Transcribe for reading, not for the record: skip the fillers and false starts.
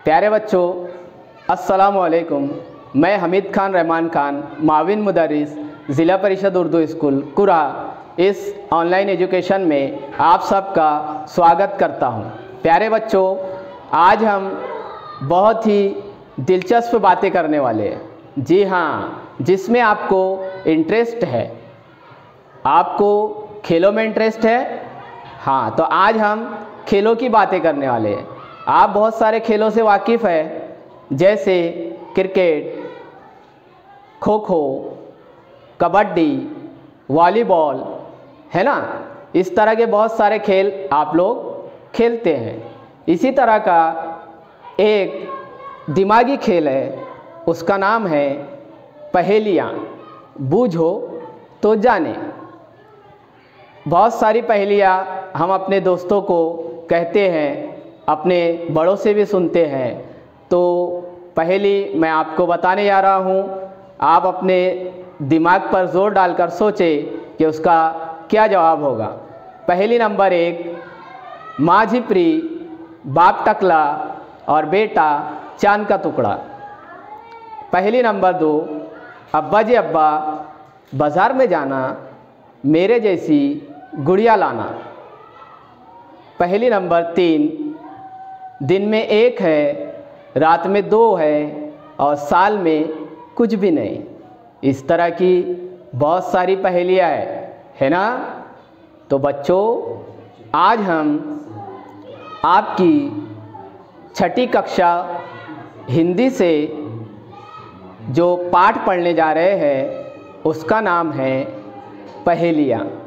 प्यारे बच्चों, अस्सलामु अलैकुम। मैं हमीद खान रहमान खान, माविन मुदर्रिस, ज़िला परिषद उर्दू स्कूल कुरा, इस ऑनलाइन एजुकेशन में आप सबका स्वागत करता हूं। प्यारे बच्चों, आज हम बहुत ही दिलचस्प बातें करने वाले हैं। जी हाँ, जिसमें आपको इंटरेस्ट है। आपको खेलों में इंटरेस्ट है? हाँ, तो आज हम खेलों की बातें करने वाले हैं। आप बहुत सारे खेलों से वाकिफ़ हैं, जैसे क्रिकेट, खो खो, कबड्डी, वॉलीबॉल, है ना। इस तरह के बहुत सारे खेल आप लोग खेलते हैं। इसी तरह का एक दिमागी खेल है, उसका नाम है पहेलियाँ। बूझो तो जाने। बहुत सारी पहेलियाँ हम अपने दोस्तों को कहते हैं, अपने बड़ों से भी सुनते हैं। तो पहेली मैं आपको बताने जा रहा हूँ। आप अपने दिमाग पर जोर डालकर सोचें कि उसका क्या जवाब होगा। पहेली नंबर 1, माँ झिपरी, बाप टकला और बेटा चांद का टुकड़ा। पहेली नंबर 2, अब्बा जी अब्बा, बाज़ार में जाना, मेरे जैसी गुड़िया लाना। पहेली नंबर 3, दिन में एक है, रात में 2 है और साल में कुछ भी नहीं। इस तरह की बहुत सारी पहेलियाँ है ना। तो बच्चों, आज हम आपकी 6ठी कक्षा हिंदी से जो पाठ पढ़ने जा रहे हैं, उसका नाम है पहेलियाँ।